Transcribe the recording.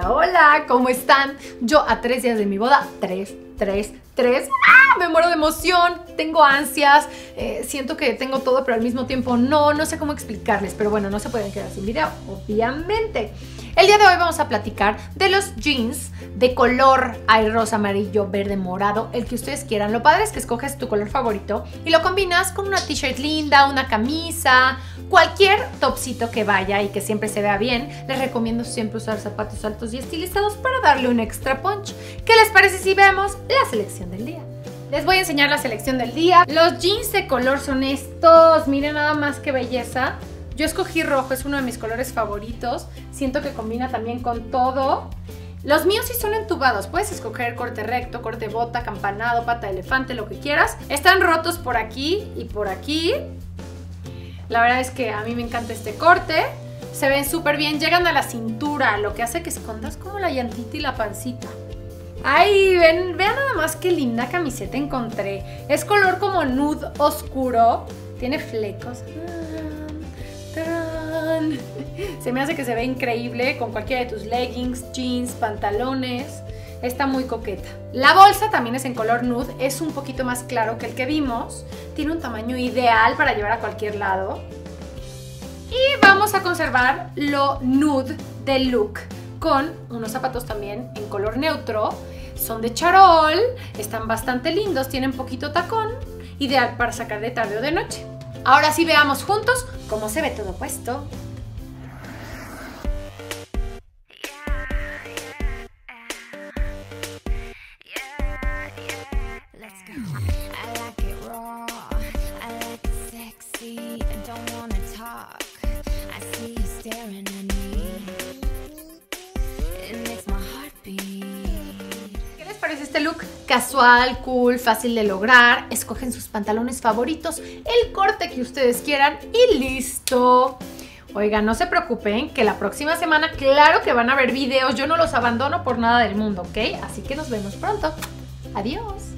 Hola, hola, ¿cómo están? Yo a 3 días de mi boda, 3. ¡Ah! Me muero de emoción, tengo ansias, siento que tengo todo, pero al mismo tiempo no sé cómo explicarles, pero bueno, no se pueden quedar sin video, obviamente. El día de hoy vamos a platicar de los jeans de color, hay rosa, amarillo, verde, morado, el que ustedes quieran. Lo padre es que escoges tu color favorito y lo combinas con una t-shirt linda, una camisa, cualquier topsito que vaya y que siempre se vea bien. Les recomiendo siempre usar zapatos altos y estilizados para darle un extra punch. ¿Qué les parece si vemos la selección del día? Les voy a enseñar la selección del día. Los jeans de color son estos, miren nada más qué belleza. Yo escogí rojo, es uno de mis colores favoritos. Siento que combina también con todo. Los míos sí son entubados. Puedes escoger corte recto, corte bota, campanado, pata de elefante, lo que quieras. Están rotos por aquí y por aquí. La verdad es que a mí me encanta este corte. Se ven súper bien, llegan a la cintura, lo que hace que escondas como la llantita y la pancita. Ay, vean nada más qué linda camiseta encontré. Es color como nude oscuro. Tiene flecos. Se me hace que se ve increíble con cualquiera de tus leggings, jeans, pantalones. Está muy coqueta. La bolsa también es en color nude, es un poquito más claro que el que vimos. Tiene un tamaño ideal para llevar a cualquier lado. Y vamos a conservar lo nude del look con unos zapatos también en color neutro. Son de charol, están bastante lindos, tienen poquito tacón, ideal para sacar de tarde o de noche. Ahora sí veamos juntos cómo se ve todo puesto. ¿Qué les parece este look? Casual, cool, fácil de lograr. Escogen sus pantalones favoritos, el corte que ustedes quieran y listo. Oigan, no se preocupen que la próxima semana claro que van a ver videos. Yo no los abandono por nada del mundo, ¿ok? Así que nos vemos pronto. Adiós.